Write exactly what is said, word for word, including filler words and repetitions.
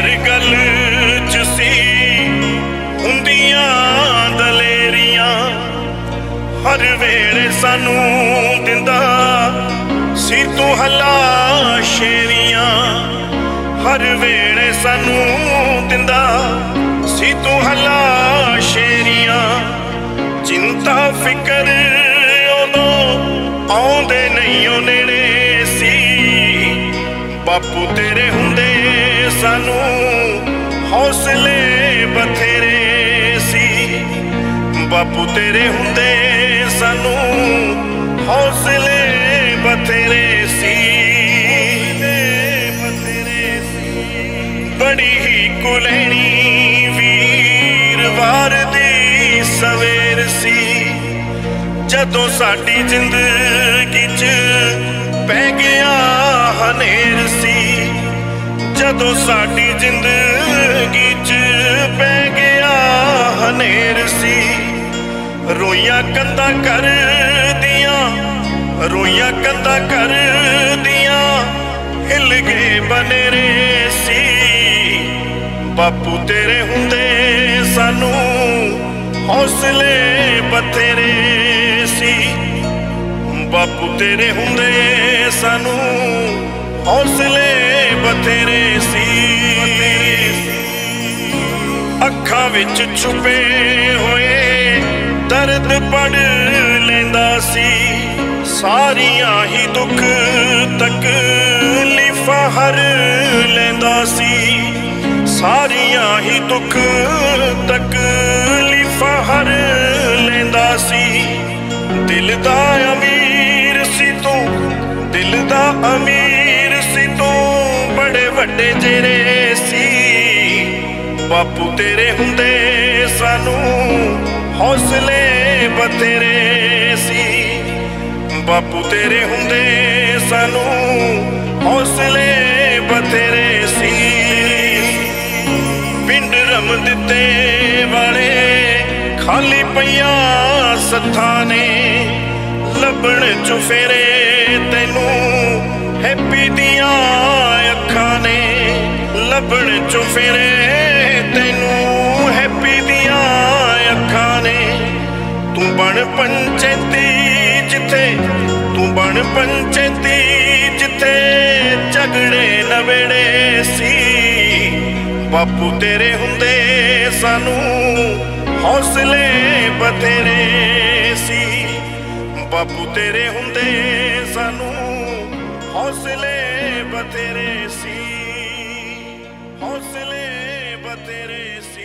गल च सी हुंदियां दलेरियां, हर वेले सानू दिंदा सी तू हला शेरियां, हर वेले सानू दिंदा सी तू हला शेरियां। चिंता फिकर उदों आउंदे नहीं ओ नेड़े सी, बापू तेरे हुंदे सानू हौसले बथेरे सी, बापू तेरे हुंदे सानू हौसले बथेरे सी। बड़ी ही कुलैनी वीरवार दी सवेर सी, जदों साडी जिंदगी च पै गया हनेर सी, जदों साडी जिंदगी च पै गया हनेर सी। रोइयां कंधां कर दियां, रोइयां कंधां कर दियां, हिल गए बनेरे सी, बापू तेरे हुंदे सानू हौसले बथेरे सी, बापू तेरे हुंदे सानू हौसले बथेरे सी। अखां विच छुपे होए दर्द पढ़ लैंदा सी, सारियां ही दुख तकलीफां हर लैंदा सी, सारियां ही दुख तकलीफां हर लैंदा सी। दिल दा अमीर सी तू, दिल दा अमीर सी तू, बड़े वड्डे जेरे सी, बापू तेरे हुंदे सानू हौसले बथेरे सी, बापू तेरे हुंदे सानू हौसले बथेरे सी। पिंड रमदित्ते वाले खाली पईयां सत्थां ने, लभण चो फेरे तैनू हैप्पी दियां अखां ने, लभण चो फेरे तैनू हैप्पी दियां अखां ने। तू बण पंचैती जिथे, तू बण पंचैती जिथे झगड़े नवेड़े सी, बापू तेरे हुंदे सानू हौसले बथेरे सी, बापू तेरे हुंदे सानू हौसले बथेरे सी, हौसले बथेरे सी।